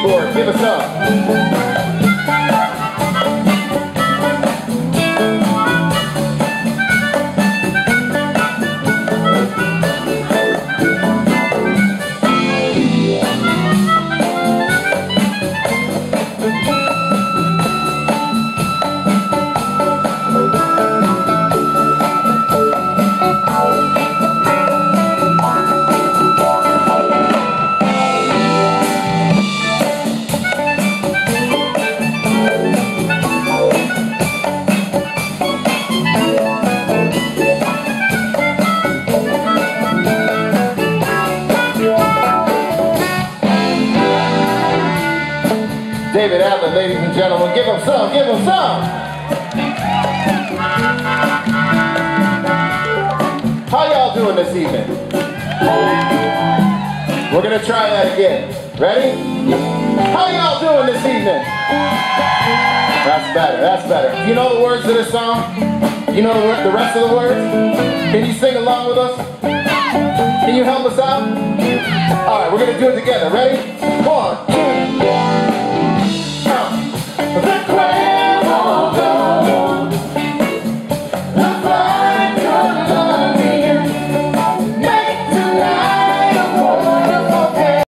keyboard. Give us some. David Allen, ladies and gentlemen, give him some, give him some. How y'all doing this evening? We're gonna try that again. Ready? How y'all doing this evening? That's better, that's better. You know the words to this song? You know the rest of the words? Can you sing along with us? Can you help us out? Alright, we're gonna do it together. Ready? 1, 2, 3. The Cuervo